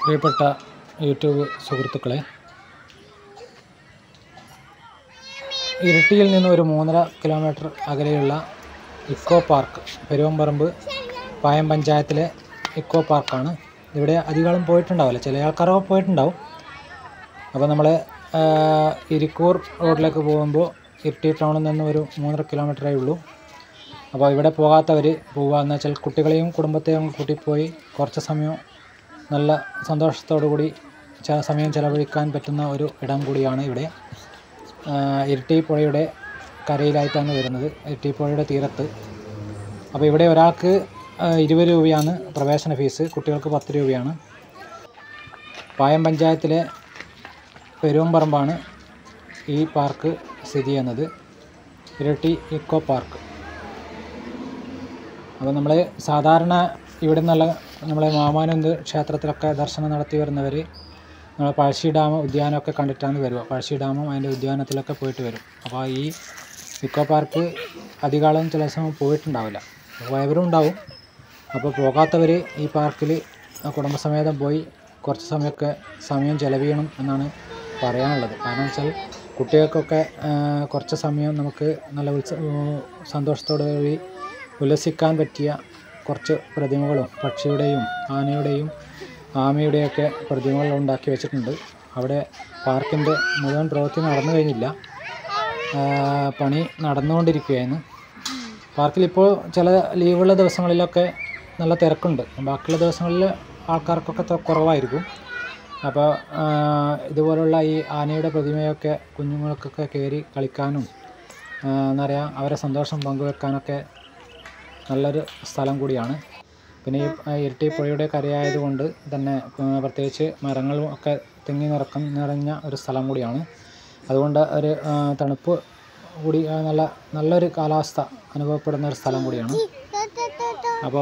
പ്രിയപ്പെട്ട യൂട്യൂബ് സുഹൃത്തുക്കളെ, ഇരിട്ടിയിൽ നിന്ന് ഒരു 3.5 കിലോമീറ്റർ അകലെയുള്ള ഇക്കോ പാർക്ക്, പെരുവമ്പറമ്പ് പായം പഞ്ചായത്തിലെ ഇക്കോ പാർക്കാണ്. ഇവിടെ അധികം പോയിട്ടുണ്ടാവില്ല, ചില ആൾക്കാരൊക്കെ പോയിട്ടുണ്ടാവും. അപ്പോൾ നമ്മൾ ഇരിക്കൂർ റോഡിലേക്ക് പോകുമ്പോൾ ഇരിട്ടി ടൗണിൽ നിന്ന് ഒരു 3.5 കിലോമീറ്ററേ ഉള്ളൂ. അപ്പോൾ ഇവിടെ പോകാത്തവർ പോവുക എന്ന് വെച്ചാൽ കുട്ടികളെയും കുടുംബത്തെയും കൂട്ടിപ്പോയി കുറച്ച് സമയം നല്ല സന്തോഷത്തോടു കൂടി സമയം ചെലവഴിക്കാൻ പറ്റുന്ന ഒരു ഇടം കൂടിയാണ് ഇവിടെ. ഇരിട്ടി പുഴയുടെ കരയിലായിട്ടാണ് വരുന്നത്, ഇരിട്ടി പുഴയുടെ തീരത്ത്. അപ്പോൾ ഇവിടെ ഒരാൾക്ക് 20 രൂപയാണ് പ്രവേശന ഫീസ്, കുട്ടികൾക്ക് 10 രൂപയാണ്. പായം പഞ്ചായത്തിലെ പെരുവമ്പറമ്പാണ് ഈ പാർക്ക് സ്ഥിതി ചെയ്യുന്നത്, ഇരിട്ടി ഇക്കോ പാർക്ക്. അപ്പോൾ നമ്മൾ സാധാരണ ഇവിടെ നിന്നുള്ള നമ്മളെ മാമാനന്ദ ക്ഷേത്രത്തിലൊക്കെ ദർശനം നടത്തി വരുന്നവർ നമ്മൾ പഴശ്ശി ഡാം ഉദ്യാനമൊക്കെ കണ്ടിട്ടാണ് വരിക. പഴശ്ശി ഡാമും അതിൻ്റെ ഉദ്യാനത്തിലൊക്കെ പോയിട്ട് വരും. അപ്പോൾ ഈ ഇക്കോ പാർക്ക് അധികാലം ചില സമയം പോയിട്ടുണ്ടാവില്ല, പോയവരും ഉണ്ടാവും. അപ്പോൾ പോകാത്തവർ ഈ പാർക്കിൽ കുടുംബസമേതം പോയി കുറച്ച് സമയം ചെലവഴിയണം എന്നാണ് പറയാനുള്ളത്. കാരണം വെച്ചാൽ കുട്ടികൾക്കൊക്കെ കുറച്ച് സമയം നമുക്ക് നല്ല സന്തോഷത്തോടുകൂടി ഉല്ലസിക്കാൻ പറ്റിയ കുറച്ച് പ്രതിമകളും പക്ഷിയുടെയും ആനയുടെയും ആമയുടെയൊക്കെ പ്രതിമകൾ ഉണ്ടാക്കി വെച്ചിട്ടുണ്ട്. അവിടെ പാർക്കിൻ്റെ മുഴുവൻ പ്രവൃത്തി നടന്നു കഴിഞ്ഞില്ല, പണി നടന്നുകൊണ്ടിരിക്കുകയാണ്. പാർക്കിലിപ്പോൾ ചില ലീവുള്ള ദിവസങ്ങളിലൊക്കെ നല്ല തിരക്കുണ്ട്, ബാക്കിയുള്ള ദിവസങ്ങളിൽ ആൾക്കാർക്കൊക്കെ കുറവായിരിക്കും. അപ്പോൾ ഇതുപോലുള്ള ഈ ആനയുടെ പ്രതിമയൊക്കെ കുഞ്ഞുങ്ങൾക്കൊക്കെ കയറി കളിക്കാനും എന്താ പറയുക, അവരെ സന്തോഷം പങ്കുവെക്കാനൊക്കെ നല്ലൊരു സ്ഥലം കൂടിയാണ്. പിന്നെ ഈ ഇരിട്ടി പുഴയുടെ കരയായതുകൊണ്ട് തന്നെ പ്രത്യേകിച്ച് മരങ്ങളും ഒക്കെ തിങ്ങി നിറഞ്ഞ ഒരു സ്ഥലം കൂടിയാണ്. അതുകൊണ്ട് ഒരു തണുപ്പ് കൂടി നല്ലൊരു കാലാവസ്ഥ അനുഭവപ്പെടുന്ന ഒരു സ്ഥലം കൂടിയാണ്. അപ്പോൾ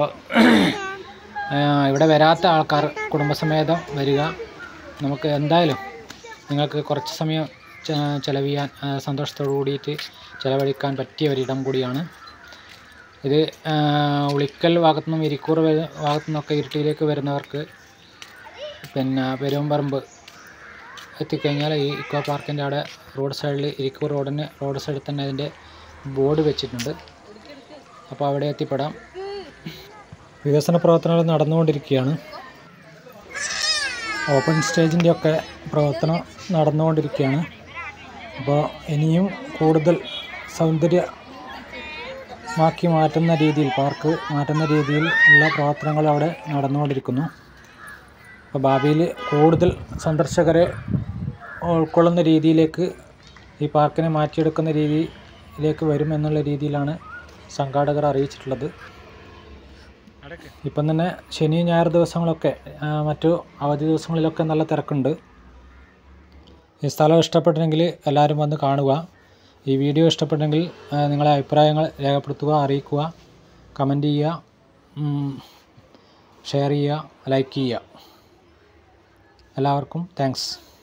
ഇവിടെ വരാത്ത ആൾക്കാർ കുടുംബസമേതം വരിക. നമുക്ക് എന്തായാലും നിങ്ങൾക്ക് കുറച്ച് സമയം ചെലവഴിയാൻ സന്തോഷത്തോടു കൂടിയിട്ട് ചെലവഴിക്കാൻ പറ്റിയ ഒരിടം കൂടിയാണ് ഇത്. ഉളിക്കൽ ഭാഗത്തുനിന്നും ഇരിക്കൂർ ഭാഗത്തുനിന്നൊക്കെ ഇരിട്ടിയിലേക്ക് വരുന്നവർക്ക് പിന്നെ പെരുവമ്പറമ്പ് എത്തിക്കഴിഞ്ഞാൽ ഈ ഇക്കോ പാർക്കിൻ്റെ അവിടെ റോഡ് സൈഡിൽ, ഇരിക്കൂർ റോഡ് സൈഡിൽ തന്നെ അതിൻ്റെ ബോർഡ് വെച്ചിട്ടുണ്ട്. അപ്പോൾ അവിടെ എത്തിപ്പെടാം. വികസന പ്രവർത്തനങ്ങൾ നടന്നുകൊണ്ടിരിക്കുകയാണ്. ഓപ്പൺ സ്റ്റേജിൻ്റെയൊക്കെ പ്രവർത്തനം നടന്നുകൊണ്ടിരിക്കുകയാണ്. അപ്പോൾ ഇനിയും കൂടുതൽ സൗന്ദര്യമാക്കി മാറ്റുന്ന രീതിയിൽ, പാർക്ക് മാറ്റുന്ന രീതിയിൽ ഉള്ള പ്രവർത്തനങ്ങൾ അവിടെ നടന്നുകൊണ്ടിരിക്കുന്നു. അപ്പോൾ ഭാവിയിൽ കൂടുതൽ സന്ദർശകരെ ഉൾക്കൊള്ളുന്ന രീതിയിലേക്ക് ഈ പാർക്കിനെ മാറ്റിയെടുക്കുന്ന രീതിയിലേക്ക് വരും എന്നുള്ള രീതിയിലാണ് സംഘാടകർ അറിയിച്ചിട്ടുള്ളത്. ഇപ്പം തന്നെ ശനി ഞായർ ദിവസങ്ങളൊക്കെ മറ്റു അവധി ദിവസങ്ങളിലൊക്കെ നല്ല തിരക്കുണ്ട്. ഈ സ്ഥലം ഇഷ്ടപ്പെട്ടെങ്കിൽ എല്ലാവരും വന്ന് കാണുക. ഈ വീഡിയോ ഇഷ്ടപ്പെട്ടെങ്കിൽ നിങ്ങളെ അഭിപ്രായങ്ങൾ രേഖപ്പെടുത്തുക, അറിയിക്കുക, കമൻറ്റ് ചെയ്യുക, ഷെയർ ചെയ്യുക, ലൈക്ക് ചെയ്യുക. എല്ലാവർക്കും താങ്ക്സ്.